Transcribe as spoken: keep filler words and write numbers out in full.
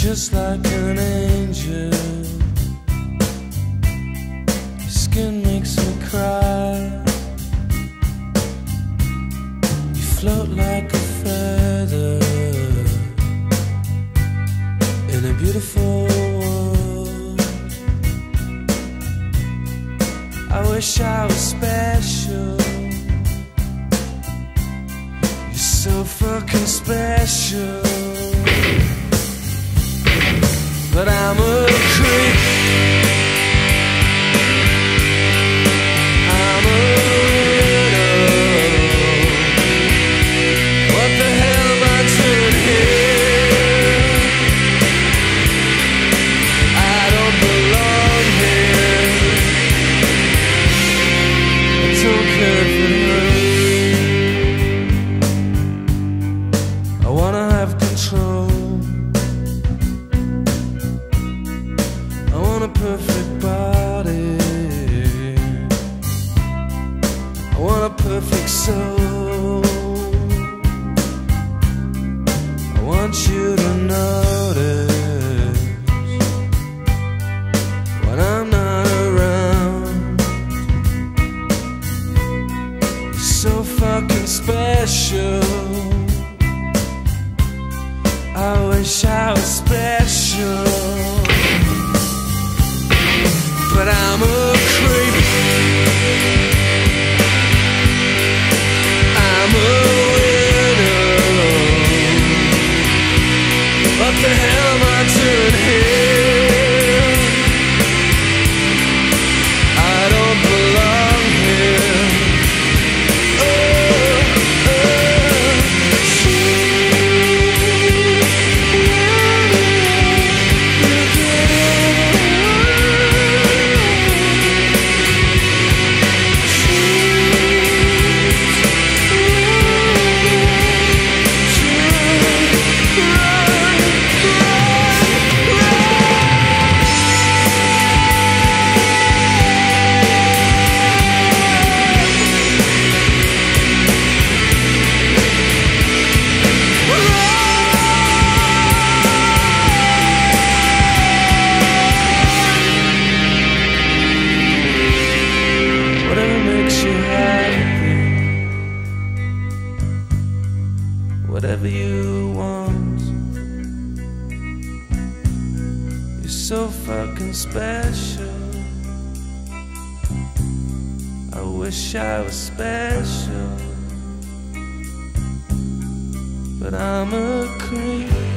just like an angel. Your skin makes me cry. You float like a feather in a beautiful world. I wish I was special. You're so fucking special. But I'm a creep. I'm a widow. What the hell am I doing here? I don't belong here. I don't care if it hurts. I wanna have control. A perfect body. I want a perfect soul. I want you to notice when I'm not around. You're so fucking special. I wish I was special. But I'm a creep. I'm a widow. What the hell am I doing here? I don't belong here. Oh, whatever you want. You're so fucking special. I wish I was special, but I'm a creep.